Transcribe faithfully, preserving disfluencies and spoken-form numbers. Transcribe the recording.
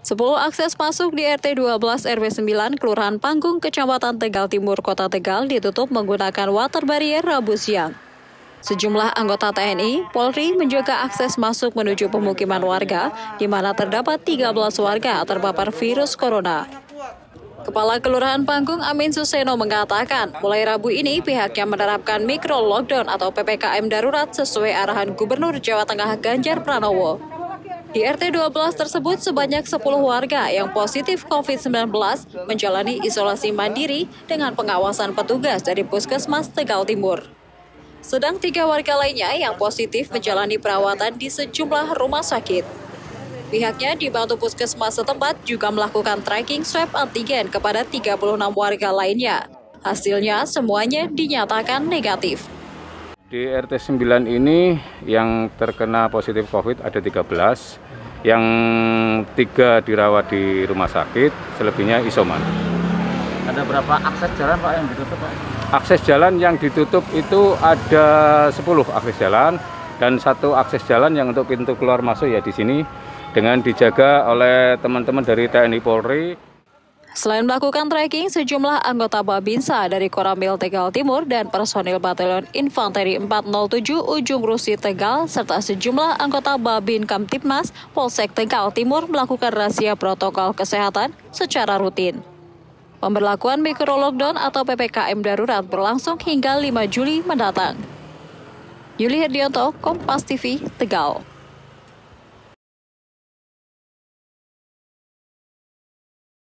sepuluh akses masuk di R T dua belas R W sembilan Kelurahan Panggung, Kecamatan Tegal Timur, Kota Tegal ditutup menggunakan water barrier Rabu siang. Sejumlah anggota T N I, Polri menjaga akses masuk menuju pemukiman warga, di mana terdapat tiga belas warga terpapar virus corona. Kepala Kelurahan Panggung Amin Suseno mengatakan, mulai Rabu ini pihaknya menerapkan mikro lockdown atau P P K M darurat sesuai arahan Gubernur Jawa Tengah Ganjar Pranowo. Di R T dua belas tersebut sebanyak sepuluh warga yang positif covid sembilan belas menjalani isolasi mandiri dengan pengawasan petugas dari Puskesmas Tegal Timur. Sedang tiga warga lainnya yang positif menjalani perawatan di sejumlah rumah sakit. Pihaknya dibantu Puskesmas setempat juga melakukan tracking swab antigen kepada tiga puluh enam warga lainnya. Hasilnya semuanya dinyatakan negatif. Di R T sembilan ini yang terkena positif COVID ada tiga belas, yang tiga dirawat di rumah sakit, selebihnya isoman. Ada berapa akses jalan Pak yang ditutup Pak? Akses jalan yang ditutup itu ada sepuluh akses jalan dan satu akses jalan yang untuk pintu keluar masuk ya di sini dengan dijaga oleh teman-teman dari T N I Polri. Selain melakukan tracking, sejumlah anggota Babinsa dari Koramil Tegal Timur dan personil Batalion Infanteri empat nol tujuh Ujung Rusi Tegal serta sejumlah anggota Babin Kamtipmas Polsek Tegal Timur melakukan razia protokol kesehatan secara rutin. Pemberlakuan mikro lockdown atau P P K M darurat berlangsung hingga lima Juli mendatang. Yuli Herdianto, Kompas T V, Tegal.